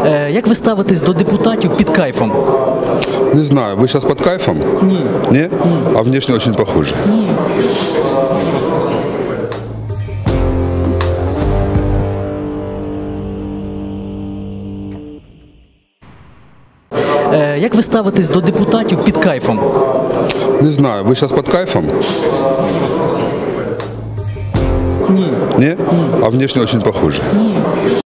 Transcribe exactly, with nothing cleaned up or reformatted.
Е, Як ви ставитесь до депутатів під кайфом? Не знаю, вы сейчас под кайфом? Ні. Не? А внешне очень похоже. Ні. Е, Як ви ставитесь до депутатів під кайфом? Не знаю, вы сейчас под кайфом? Ні. Не? А внешне очень похоже. Ні.